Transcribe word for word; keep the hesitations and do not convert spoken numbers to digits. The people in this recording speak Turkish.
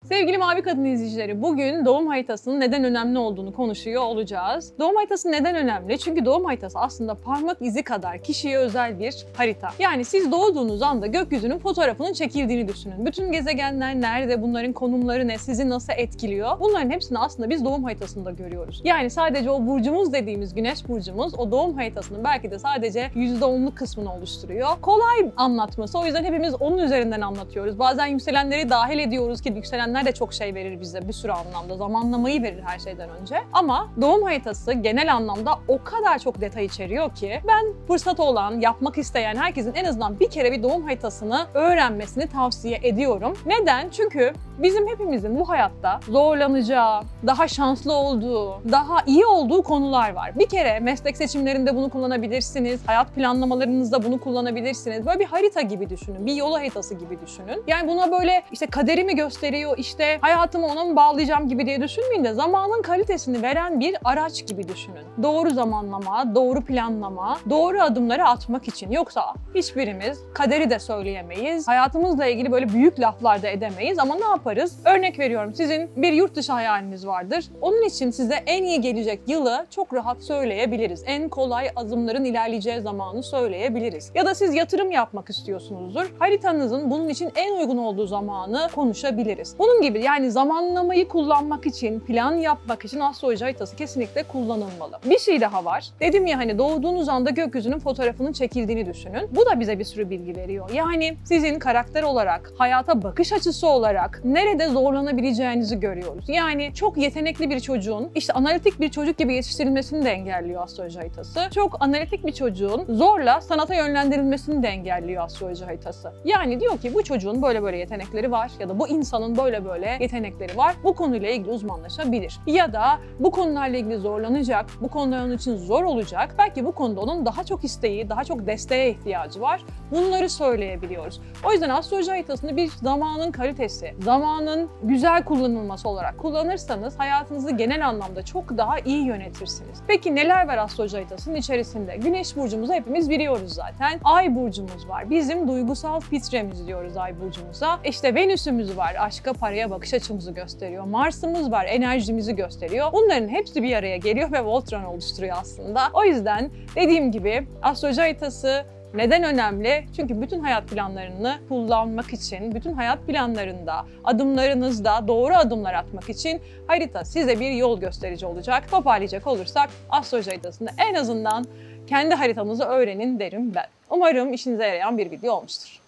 Sevgili Mavi Kadın izleyicileri, bugün doğum haritasının neden önemli olduğunu konuşuyor olacağız. Doğum haritası neden önemli? Çünkü doğum haritası aslında parmak izi kadar kişiye özel bir harita. Yani siz doğduğunuz anda gökyüzünün fotoğrafının çekildiğini düşünün. Bütün gezegenler nerede, bunların konumları ne, sizi nasıl etkiliyor? Bunların hepsini aslında biz doğum haritasında görüyoruz. Yani sadece o burcumuz dediğimiz güneş burcumuz o doğum haritasının belki de sadece yüzde onluk kısmını oluşturuyor. Kolay anlatması, o yüzden hepimiz onun üzerinden anlatıyoruz. Bazen yükselenleri dahil ediyoruz ki yükselenler de çok şey verir bize bir sürü anlamda. Zamanlamayı verir her şeyden önce. Ama doğum haritası genel anlamda o kadar çok detay içeriyor ki ben fırsatı olan, yapmak isteyen herkesin en azından bir kere bir doğum haritasını öğrenmesini tavsiye ediyorum. Neden? Çünkü bizim hepimizin bu hayatta zorlanacağı, daha şanslı olduğu, daha iyi olduğu konular var. Bir kere meslek seçimlerinde bunu kullanabilirsiniz, hayat planlamalarınızda bunu kullanabilirsiniz. Böyle bir harita gibi düşünün, bir yol haritası gibi düşünün. Yani buna böyle işte kaderimi gösteriyor, işte hayatımı ona mı bağlayacağım gibi diye düşünmeyin de zamanın kalitesini veren bir araç gibi düşünün. Doğru zamanlama, doğru planlama, doğru adımları atmak için. Yoksa hiçbirimiz kaderi de söyleyemeyiz, hayatımızla ilgili böyle büyük laflar da edemeyiz ama ne yaparız? Örnek veriyorum, sizin bir yurt dışı hayaliniz vardır. Onun için size en iyi gelecek yılı çok rahat söyleyebiliriz. En kolay adımların ilerleyeceği zamanı söyleyebiliriz. Ya da siz yatırım yapmak istiyorsunuzdur. Haritanızın bunun için en uygun olduğu zamanı konuşabiliriz. Bunun gibi yani zamanlamayı kullanmak için, plan yapmak için astroloji haritası kesinlikle kullanılmalı. Bir şey daha var. Dedim ya hani doğduğunuz anda gökyüzünün fotoğrafının çekildiğini düşünün. Bu da bize bir sürü bilgi veriyor. Yani sizin karakter olarak, hayata bakış açısı olarak nerede zorlanabileceğinizi görüyoruz. Yani çok yetenekli bir çocuğun işte analitik bir çocuk gibi yetiştirilmesini de engelliyor astroloji haritası. Çok analitik bir çocuğun zorla sanata yönlendirilmesini de engelliyor astroloji haritası. Yani diyor ki bu çocuğun böyle böyle yetenekleri var ya da bu insanın böyle böyle yetenekleri var. Bu konuyla ilgili uzmanlaşabilir. Ya da bu konularla ilgili zorlanacak, bu konular onun için zor olacak. Belki bu konuda onun daha çok isteği, daha çok desteğe ihtiyacı var. Bunları söyleyebiliyoruz. O yüzden astroloji haritasını bir zamanın kalitesi, zamanın güzel kullanılması olarak kullanırsanız hayatınızı genel anlamda çok daha iyi yönetirsiniz. Peki neler var astroloji haritasının içerisinde? Güneş burcumuzu hepimiz biliyoruz zaten. Ay burcumuz var. Bizim duygusal filtremiz diyoruz ay burcumuza. İşte Venüs'ümüz var. Aşka, paraya bakış açımızı gösteriyor. Mars'ımız var. Enerjimizi gösteriyor. Bunların hepsi bir araya geliyor ve Voltron oluşturuyor aslında. O yüzden dediğim gibi astroloji haritası neden önemli? Çünkü bütün hayat planlarını kullanmak için, bütün hayat planlarında, adımlarınızda doğru adımlar atmak için harita size bir yol gösterici olacak. Toparlayacak olursak astroloji haritasında en azından kendi haritanızı öğrenin derim ben. Umarım işinize yarayan bir video olmuştur.